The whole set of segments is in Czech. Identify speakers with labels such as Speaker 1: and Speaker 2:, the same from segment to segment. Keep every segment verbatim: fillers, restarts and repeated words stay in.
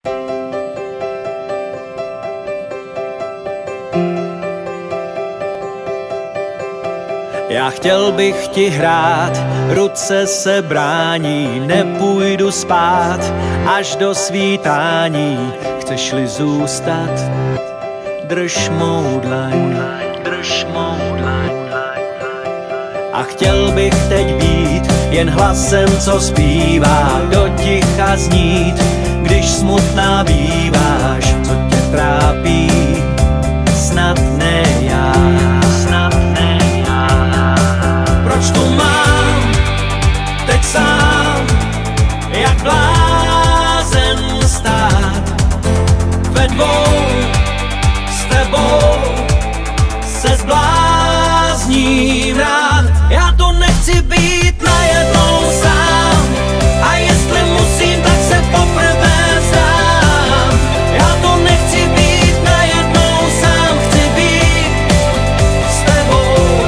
Speaker 1: Já chtěl bych ti hrát, ruce se brání, nepůjdu spát až do svítání. Chceš-li zůstat, drž mou dlaň, drž mou dlaň. A chtěl bych teď být jen hlasem, co zpívá, do ticha znít, když smutná býváš. Co tě trápí, snad ne já, snad ne já. Proč tu mám teď sám, jak blázen stát ve dvou s tebou, se zblázním rád. Já to nechci být najednou sám, a jestli musím, tak se poprvé vzdám. Já to nechci být najednou sám, chci být s tebou.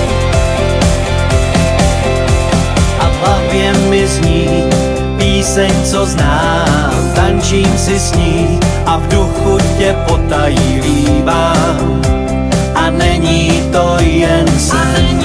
Speaker 1: A v hlavě mi zní píseň, co znám, tančím si s ní a v duchu tě potají líbám. A není to jen sen.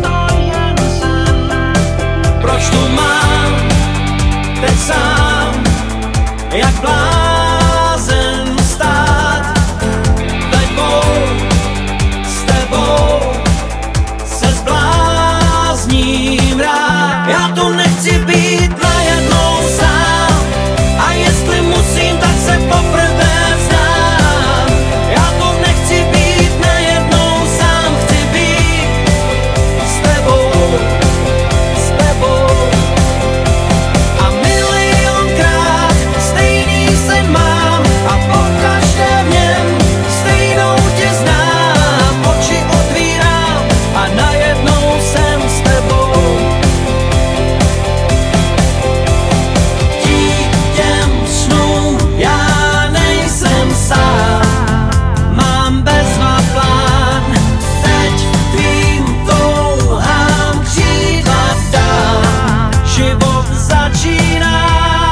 Speaker 1: Proč tu mám teď sám, jak blázen stát ve dvou s tebou, se zblázním rád. Já to nechci být najednou sám, a jestli musím, tak se poprvé vzdám. Já to nechci být najednou sám, chci být s tebou. A milionkrát stejný sen mám a pokaždé v něm stejnou tě znám. Oči otvírám a najednou jsem s tebou. Dítěm snů já nejsem sám, mám bezva plán, teď tvým touhám křídla dám. Život začíná.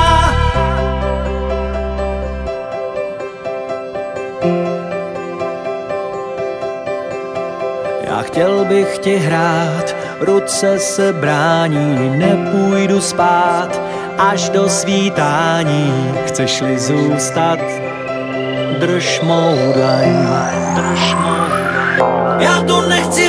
Speaker 1: Já chtěl bych ti hrát, ruce se brání, nepůjdu spát až do svítání. Chceš-li zůstat, drž mou dlaň, drž mou dlaň. Já to nechci